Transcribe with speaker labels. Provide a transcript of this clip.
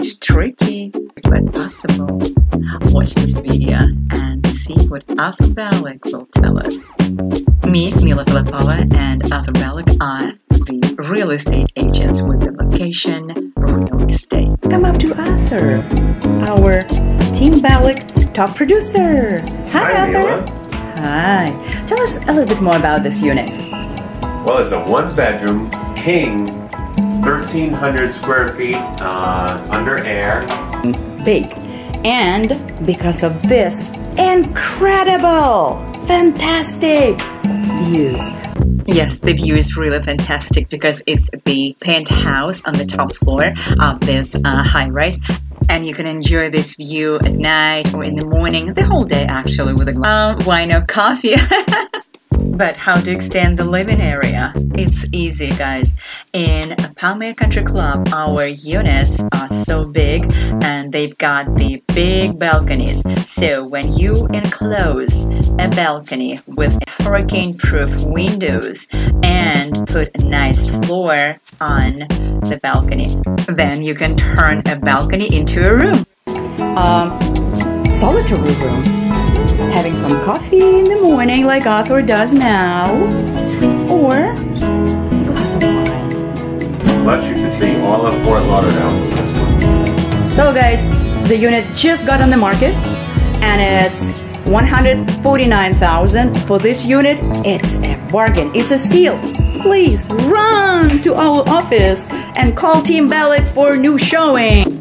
Speaker 1: much tricky, but possible. Watch this video and see what Arthur Balak will tell us. Me, Mila Filipova, and Arthur Balak are the real estate agents with the location real estate.
Speaker 2: Come up to Arthur, our Team Balak top producer. Hi Arthur.
Speaker 3: Mila.
Speaker 2: Hi. Tell us a little bit more about this unit.
Speaker 3: Well, it's a one-bedroom king, 1,300 square feet under air.
Speaker 2: Big. And because of this incredible, fantastic views.
Speaker 1: Yes, the view is really fantastic because it's the penthouse on the top floor of this high-rise. And you can enjoy this view at night or in the morning, the whole day actually, with a wine or coffee. But how to extend the living area? It's easy, guys. In Palmyra Country Club, our units are so big and they've got the big balconies. So when you enclose a balcony with hurricane-proof windows and put a nice floor on the balcony, then you can turn a balcony into a room.
Speaker 2: Solitary room. Having some coffee in the morning like Arthur does now, or a glass of wine.
Speaker 3: Plus, you can see all of Fort Lauderdale.
Speaker 2: So guys, the unit just got on the market and it's $149,000 for this unit. It's a bargain, it's a steal. Please run to our office and call Team Balak for new showing.